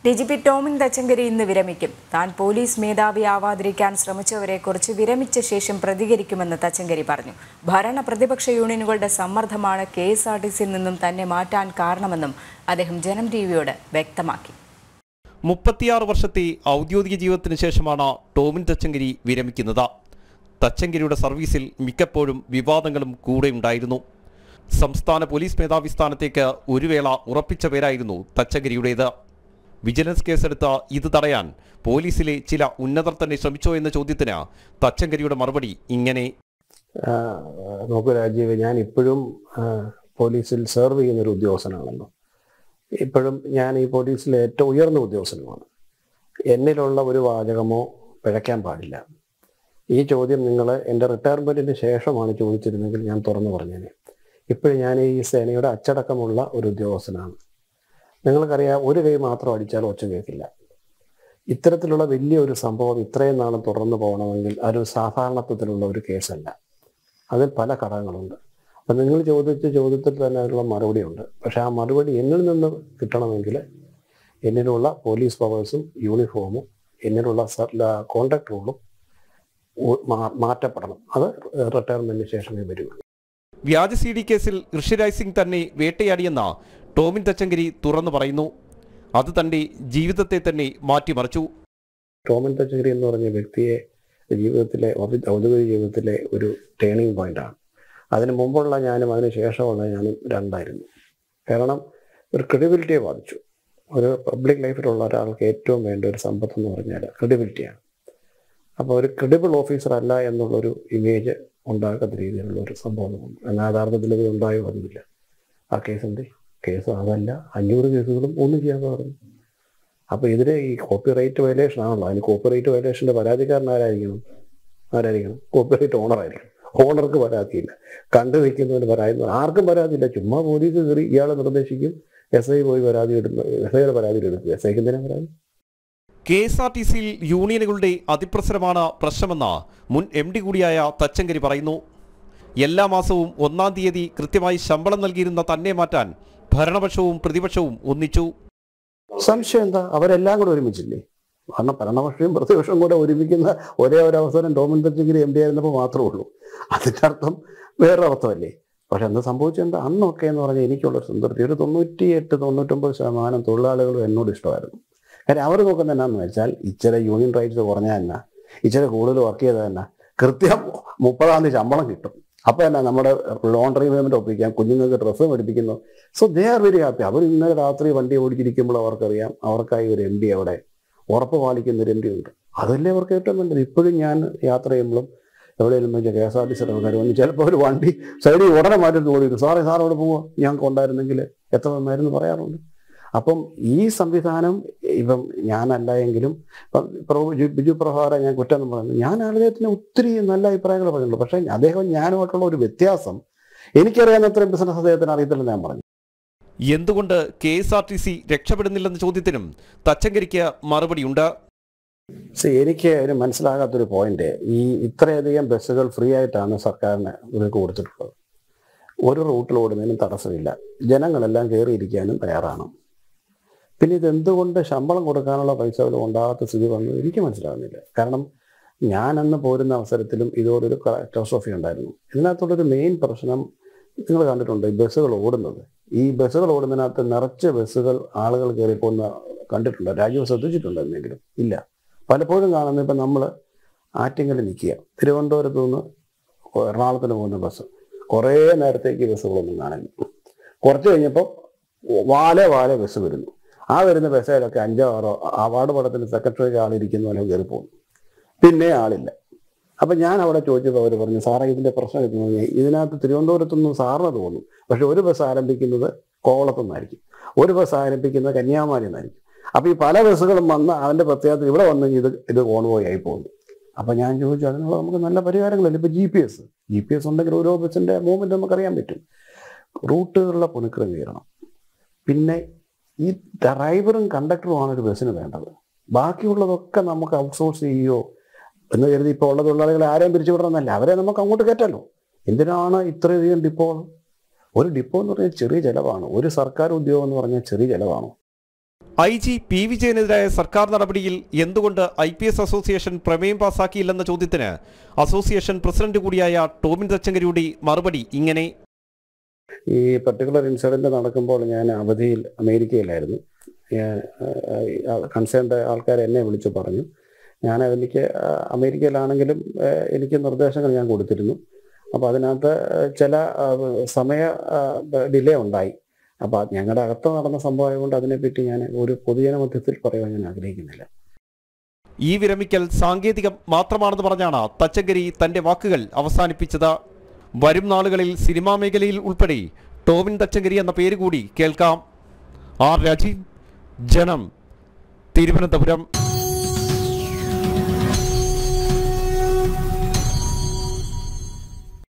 DGP Tomin Thachankary ഇന്ന് വിരമിക്കും. താൻ police മേധാവിയാവാതിരിക്കാൻ ശ്രമിച്ചവരെക്കുറിച്ച് വിരമിച്ച ശേഷം പ്രതികരിക്കുമെന്ന് തച്ചങ്കരി പറഞ്ഞു. ഭരണ പ്രതിപക്ഷ യൂണിയനുകളുടെ സമ്മർദ്ദമാണ് KSRTCയിൽ നിന്നും തന്നെ മാറ്റാൻ കാരണമെന്നും അദ്ദേഹം ജനം ടിവിയോട് വ്യക്തമാക്കി. 36 വർഷത്തെ ഔദ്യോഗിക ജീവിതത്തിന് ശേഷമാണ് ടോമിൻ തച്ചങ്കരി വിരമിക്കുന്നത്. തച്ചങ്കരിയുടെ സർവീസിൽ മിക്കപ്പോഴും വിവാദങ്ങളും കൂടെയുണ്ടായിരുന്നു. സംസ്ഥാന പോലീസ് മേധാവി സ്ഥാനത്തേക്ക് ഒരു വേള ഉറപ്പിച്ച പേരായിരുന്നു തച്ചങ്കരിയുടേത്. വിജിലൻസ് കേസെടുത്ത ഇത് തടയാൻ പോലീസിലെ ചില ഉന്നതർ തന്നെ ശ്രമിച്ചോ എന്ന ചോദ്യത്തിന് തച്ചങ്കരിയുടെ മറുപടി ഇങ്ങനെ: നോക്കൂ രാജീവ്, ഞാൻ ഇപ്പോഴും പോലീസിൽ സെർവ് ചെയ്യുന്നൊരു ഉദ്യോഗസ്ഥനാണല്ലോ. ഇപ്പോഴും ഞാൻ ഈ പോലീസിലെ ഏറ്റവും ഉയർന്ന ഉദ്യോഗസ്ഥനുമാണ്. എന്നിലുള്ള ഒരു വാചകമോ പിഴയ്ക്കാൻ പാടില്ല. ഈ ചോദ്യം നിങ്ങൾ എൻ്റെ റിട്ടയർമെൻറ്റിന് ശേഷമാണ് ചോദിച്ചിരുന്നെങ്കിൽ ഞാൻ തുറന്നു പറഞ്ഞേനെ. ഇപ്പോഴും ഞാൻ ഈ സേനയുടെ അച്ചടക്കമുള്ള ഒരു ഉദ്യോഗസ്ഥനാണ്. നിങ്ങൾക്കറിയാം, ഒരു കൈ മാത്രം അടിച്ചാൽ ഒച്ച കേൾക്കില്ല. ഇത്തരത്തിലുള്ള വലിയൊരു സംഭവം ഇത്രയും നാളും തുടർന്നു പോകണമെങ്കിൽ അതൊരു സാധാരണത്വത്തിലുള്ള ഒരു കേസല്ല. അതിൽ പല ഘടകങ്ങളുണ്ട്. അപ്പം നിങ്ങൾ ചോദിച്ച ചോദ്യത്തിൽ തന്നെ അതിനുള്ള മറുപടിയുണ്ട്. പക്ഷേ ആ മറുപടി എന്നിൽ നിന്ന് കിട്ടണമെങ്കിൽ എന്നിലുള്ള പോലീസ് പവേഴ്സും യൂണിഫോമും എന്നിലുള്ള കോൺട്രാക്ട് റൂളും മാറ്റപ്പെടണം. അത് റിട്ടയർമെൻറ്റിന് ശേഷമേ വരുള്ളൂ. വ്യാജ CD കേസിൽ ഋഷിരാജ് സിംഗ് തന്നെ വേട്ടയാടിയെന്ന ടോമിൻ തച്ചങ്കരി തുറന്നു പറയുന്നു. അത് തൻ്റെ ജീവിതത്തെ തന്നെ മാറ്റിമറിച്ചു. ടോമിൻ തച്ചങ്കരി എന്ന് പറഞ്ഞ വ്യക്തിയെ ജീവിതത്തിലെ ഔദ്യോഗിക ജീവിതത്തിലെ ഒരു ടേണിംഗ് പോയിന്റാണ്. അതിന് മുമ്പുള്ള ഞാനും അതിന് ശേഷമുള്ള ഞാനും രണ്ടായിരുന്നു. കാരണം ഒരു ക്രെഡിബിലിറ്റിയെ ബാധിച്ചു. ഒരു പബ്ലിക് ലൈഫിലുള്ള ഒരാൾക്ക് ഏറ്റവും വേണ്ട ഒരു സമ്പത്ത് എന്ന് പറഞ്ഞാൽ ക്രെഡിബിലിറ്റിയാണ്. അപ്പോൾ ഒരു ക്രെഡിബിൾ ഓഫീസർ അല്ല എന്നുള്ളൊരു ഇമേജ് ഉണ്ടാക്കുന്ന രീതിയിലുള്ള ഒരു സംഭവമുണ്ട്. എന്നാൽ യഥാർത്ഥത്തിൽ ഇത് ഉണ്ടായോ അറിയില്ല. ആ കേസ് അതല്ല, 500 കേസുകളും ഒന്നും ചെയ്യാതെ പറഞ്ഞു. അപ്പോൾ ഇതിന് ഈ കോപ്പിറൈറ്റ് വയലേഷൻ ആണല്ലോ. അതിന് കോപ്പിറൈറ്റ് വയലേഷൻ്റെ പരാതിക്കാരൻ ആരായിരിക്കണം? കോപ്പിറൈറ്റ് ഓണറായിരിക്കണം. ഓണർക്ക് പരാതിയില്ല, കണ്ടു നിൽക്കുന്നതിന് പരാതി ആർക്കും പരാതിയില്ല. ചുമ്മാ പോലീസ് കയറി ഇയാളെ നിർദ്ദേശിക്കും, SI പോയി SIയുടെ പരാതി എടുക്കും. SIക്ക് എന്തിനാ പരാതി? KSRTCയിൽ യൂണിയനുകളുടെ അതിപ്രസരമാണ് പ്രശ്നമെന്ന് മുൻ MD കൂടിയായ തച്ചങ്കരി പറയുന്നു. എല്ലാ മാസവും 1-ാം തീയതി കൃത്യമായി ശമ്പളം നൽകിയിരുന്ന തന്നെ മാറ്റാൻ ഭരണപക്ഷവും പ്രതിപക്ഷവും ഒന്നിച്ചു. സംശയം എന്താ? അവരെല്ലാം കൂടെ ഒരുമിച്ചില്ലേ? കാരണം ഭരണപക്ഷവും പ്രതിപക്ഷവും കൂടെ ഒരുമിക്കുന്ന ഒരേ ഒരു അവസരം ടോമിൻ തച്ചങ്കരി MD ആയിരുന്നപ്പോൾ മാത്രമേ ഉള്ളൂ. അതിൻ്റെ അർത്ഥം വേറൊരു അർത്ഥമല്ലേ? പക്ഷെ എന്താ സംഭവിച്ചെന്താ? അന്നൊക്കെ എന്ന് പറഞ്ഞാൽ എനിക്കുള്ളൊരു സംതൃപ്തി, ഒരു 98-99% തൊഴിലാളികളും എന്നോട് ഇഷ്ടമായിരുന്നു. കാര്യം അവർ നോക്കുന്നത് എന്നാന്ന് വെച്ചാൽ, ഇച്ചിരി യൂണിയൻ റൈറ്റ്സ് കുറഞ്ഞാൽ തന്നെ, ഇച്ചിരി കൂടുതൽ വർക്ക് ചെയ്താൽ തന്നെ കൃത്യം 30-ാം തീയതി ശമ്പളം കിട്ടും. അപ്പോൾ തന്നെ നമ്മുടെ ലോണ്ടറി പേയ്മെൻറ്റ് ഒപ്പിക്കാം, കുഞ്ഞുങ്ങൾക്ക് ഡ്രസ്സ് മേടിപ്പിക്കുന്നു. So they are very happy. അവർ ഇന്നലെ രാത്രി വണ്ടി ഓടിച്ചിരിക്കുമ്പോൾ അവർക്കറിയാം അവർക്കായി ഒരു MD അവിടെ ഉറപ്പ് പാലിക്കുന്ന ഒരു MD ഉണ്ട്. അതല്ലേ അവർക്ക് ഏറ്റവും വേണ്ടത്. ഇപ്പോഴും ഞാൻ യാത്ര ചെയ്യുമ്പോഴും എവിടെയെങ്കിലും വെച്ചാൽ KSRTC ആൾക്കാർ വന്ന് ചിലപ്പോൾ ഒരു വണ്ടി സൈഡിൽ ഉടനെ മാറ്റി ഓടിക്കും. സാറേ അവിടെ പോവുക, ഞങ്ങൾക്ക് ഉണ്ടായിരുന്നെങ്കിൽ എത്ര നന്നായിരുന്നു പറയാറുണ്ട്. അപ്പം ഈ സംവിധാനം ഇപ്പം ഞാനല്ല എങ്കിലും ബിജു പ്രഭാകരൻ ഞാൻ കുറ്റം പറയുന്നു. ഞാൻ അദ്ദേഹത്തിന് ഒത്തിരി നല്ല അഭിപ്രായങ്ങൾ പറഞ്ഞിട്ടുള്ളൂ. പക്ഷേ അദ്ദേഹം ഞാനുമായിട്ടുള്ള ഒരു വ്യത്യാസം എനിക്കറിയാവുന്ന അത്രയും ബിസിനസ് അദ്ദേഹത്തിന് അറിയത്തില്ലെന്ന് ഞാൻ പറഞ്ഞു. എന്തുകൊണ്ട് KSRTC രക്ഷപ്പെടുന്നില്ലെന്ന ചോദ്യത്തിനും തച്ചങ്കരിക്ക് മറുപടിയുണ്ട്. എനിക്ക് ഒരു മനസ്സിലാകാത്തൊരു പോയിന്റ്, ഈ ഇത്രയധികം ബസ്സുകൾ ഫ്രീ ആയിട്ടാണ് സർക്കാരിന് ഇവർക്ക് കൊടുത്തിട്ടുള്ളത്. ഒരു റൂട്ടിൽ ഓടുന്നതിനും തടസ്സമില്ല, ജനങ്ങളെല്ലാം കയറിയിരിക്കാനും തയ്യാറാണ്. പിന്നെ ഇതെന്തുകൊണ്ട് ശമ്പളം കൊടുക്കാനുള്ള പൈസ പോലും ഉണ്ടാകാത്ത സ്ഥിതി വന്നു എനിക്ക് മനസ്സിലാകുന്നില്ല. കാരണം ഞാനന്ന് പോരുന്ന അവസരത്തിലും ഇതോടൊരു കാറ്റസ്ട്രോഫി ഉണ്ടായിരുന്നു. ഇതിനകത്തുള്ളൊരു മെയിൻ പ്രശ്നം നിങ്ങൾ കണ്ടിട്ടുണ്ട്, ഈ ബസ്സുകൾ ഓടുന്നത്. ഈ ബസ്സുകൾ ഓടുന്നതിനകത്ത് നിറച്ച് ബസ്സുകൾ ആളുകൾ കയറി പോകുന്ന കണ്ടിട്ടുണ്ട്. രാജീവ് ശ്രദ്ധിച്ചിട്ടുണ്ടോ എന്നെങ്കിലും? ഇല്ല. പലപ്പോഴും കാണുന്നത് ഇപ്പം നമ്മൾ ആറ്റിങ്ങൽ നിൽക്കുക, തിരുവനന്തപുരത്ത് നിന്ന് എറണാകുളത്തിന് പോകുന്ന ബസ് കുറേ നേരത്തേക്ക് ബസ്സുകളൊന്നും കാണില്ല. കുറച്ച് കഴിഞ്ഞപ്പോൾ വാലെ ബസ് വരുന്നു. ആ വരുന്ന ബസ്സിലൊക്കെ 5-6 അവാർഡ് പടത്തിന് സെക്രട്ടറിക്ക് ആളിരിക്കുന്ന പോലെ കയറി പോകുന്നു, പിന്നെ ആളില്ല. അപ്പം ഞാൻ അവിടെ ചോദിച്ചപ്പോൾ അവർ പറഞ്ഞു, സാറേ ഇതിൻ്റെ പ്രശ്നം എത്തുന്നത് ഇതിനകത്ത് തിരുവനന്തപുരത്തുനിന്നും സാറിന് തോന്നും, പക്ഷെ ഒരു ബസ് ആരംഭിക്കുന്നത് കോവളത്തു നിന്നായിരിക്കും, ഒരു ബസ് ആരംഭിക്കുന്നത് കന്യാകുമാരിയിൽ നിന്നായിരിക്കും. അപ്പോൾ ഈ പല ബസ്സുകളും വന്ന് അതിൻ്റെ പ്രത്യേകത ഇവിടെ വന്ന് ഇത് കോൺവോയ് ആയി പോകുന്നു. അപ്പം ഞാൻ ചോദിച്ചു, അതിനുള്ള നമുക്ക് നല്ല പരിഹാരങ്ങളല്ലേ? ഇപ്പോൾ GPS ഉണ്ടെങ്കിൽ ഓരോ ബസ്സിൻ്റെ മൂവ്മെൻറ്റ് നമുക്കറിയാൻ പറ്റും. റൂട്ടുകളിലെ പുനഃക്രമീകരണം, പിന്നെ ഈ ഡ്രൈവറും കണ്ടക്ടറുമാണ് ഒരു ബസ്സിന് വേണ്ടത്. ബാക്കിയുള്ളതൊക്കെ നമുക്ക് ഔട്ട്സോഴ്സ് ചെയ്യുമോ എന്ന് കരുതി ഇപ്പോൾ ഉള്ള തൊഴിലാളികളെ ആരെയും പിരിച്ചു വിടണമെന്നല്ല, അവരെ നമുക്ക് അങ്ങോട്ട് കയറ്റാലോ. എന്തിനാണ് ഇത്രയധികം ഡിപ്പോ? ഒരു ഡിപ്പോ എന്ന് പറഞ്ഞാൽ ചെറിയ ചിലവാണ്. ഒരു സർക്കാർ ഉദ്യോഗം എന്ന് പറഞ്ഞാൽ ചെറിയ ചിലവാണോ? IG P. വിജയനെതിരായ സർക്കാർ നടപടിയിൽ എന്തുകൊണ്ട് IPS അസോസിയേഷൻ പ്രമേയം പാസാക്കിയില്ലെന്ന ചോദ്യത്തിന് അസോസിയേഷൻ പ്രസിഡന്റ് കൂടിയായ ടോമിൻ തച്ചങ്കരിയുടെ മറുപടി ഇങ്ങനെ: ഈ പർട്ടിക്കുലർ ഇൻസിഡന്റ് നടക്കുമ്പോൾ ഞാൻ അവധിയിൽ അമേരിക്കയിലായിരുന്നു. കൺസേൺഡ് ആൾക്കാർ എന്നെ വിളിച്ചു പറഞ്ഞു. എനിക്ക് അമേരിക്കയിലാണെങ്കിലും എനിക്ക് നിർദ്ദേശങ്ങൾ ഞാൻ കൊടുത്തിരുന്നു. അപ്പോൾ അതിനകത്ത് ചില സമയ ഡിലേ ഉണ്ടായി. അപ്പോൾ ഞങ്ങളുടെ അകത്ത് നടന്ന സംഭവമായതുകൊണ്ട് അതിനെപ്പറ്റി ഞാൻ ഒരു പൊതുജന മധ്യത്തിൽ പറയാൻ ഞാൻ ആഗ്രഹിക്കുന്നില്ല. ഈ വിരമിക്കൽ സാങ്കേതികം മാത്രമാണെന്ന് പറഞ്ഞാണ് തച്ചങ്കരി തന്റെ വാക്കുകൾ അവസാനിപ്പിച്ചത്. വരും നാളുകളിൽ സിനിമാ മേഖലയിൽ ഉൾപ്പെടെ ടോമിൻ തച്ചങ്കരി എന്ന പേര് കൂടി കേൾക്കാം. R. രാജീവ്, ജനം, തിരുവനന്തപുരം.